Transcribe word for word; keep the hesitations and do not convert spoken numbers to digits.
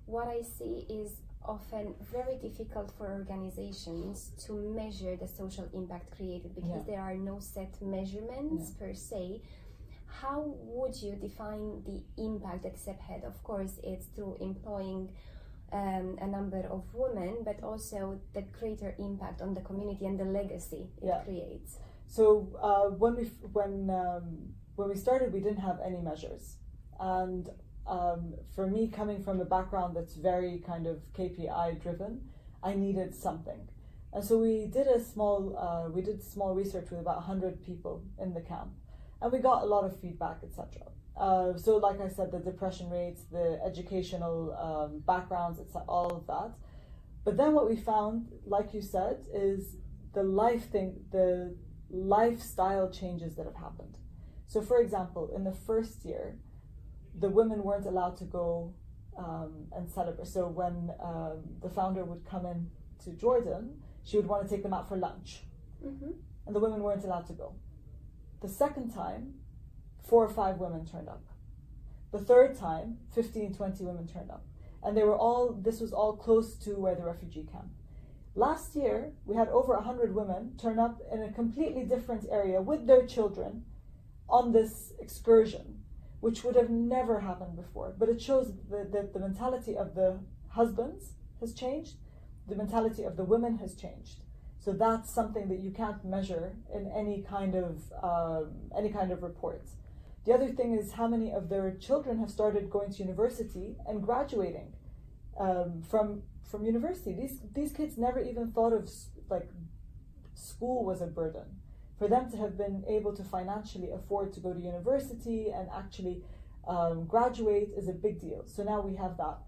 what I see is often very difficult for organizations to measure the social impact created because yeah. there are no set measurements yeah. per se. How would you define the impact that S E P had? Of course, it's through employing um, a number of women, but also the greater impact on the community and the legacy it yeah. creates. So uh, when we when um, when we started, we didn't have any measures, and um, for me, coming from a background that's very kind of K P I driven, I needed something, and so we did a small uh, we did small research with about one hundred people in the camp. And we got a lot of feedback, et cetera. Uh, so, like I said, the depression rates, the educational um, backgrounds, it's all of that. But then what we found, like you said, is the life thing, the lifestyle changes that have happened. So, for example, in the first year, the women weren't allowed to go um, and celebrate. So, when um, the founder would come in to Jordan, she would want to take them out for lunch, mm-hmm. and the women weren't allowed to go. The second time, four or five women turned up. The third time, fifteen, twenty women turned up. And they were all, this was all close to where the refugee camp. Last year, we had over one hundred women turn up in a completely different area with their children on this excursion, which would have never happened before. But it shows that the, the mentality of the husbands has changed, the mentality of the women has changed. So that's something that you can't measure in any kind of um, any kind of report. The other thing is how many of their children have started going to university and graduating um, from from university. These these kids never even thought of like school was a burden. For them to have been able to financially afford to go to university and actually um, graduate is a big deal. So now we have that.